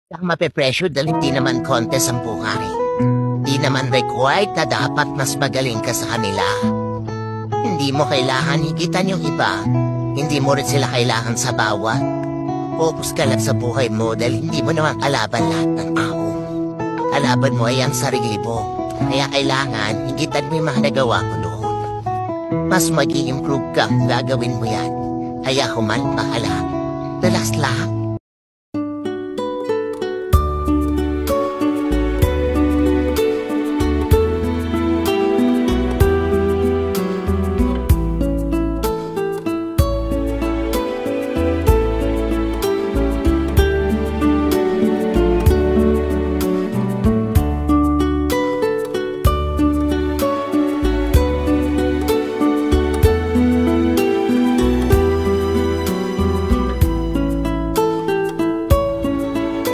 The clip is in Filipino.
Ang mape-pressure dahil hindi naman contest ang buhay. Di naman required na dapat mas magaling ka sa kanila. Hindi mo kailangan higitan yung iba. Hindi mo rin sila kailangan sa bawat. Focus ka lang sa buhay mo dahil hindi mo naman kalaban lahat ng tao. Kalaban mo ay ang sarili mo. Kaya kailangan higitan mo yung mga nagawa mo noon. Mas mag-i-improve ka kung gagawin mo yan. Kaya human pahala. Relax lang.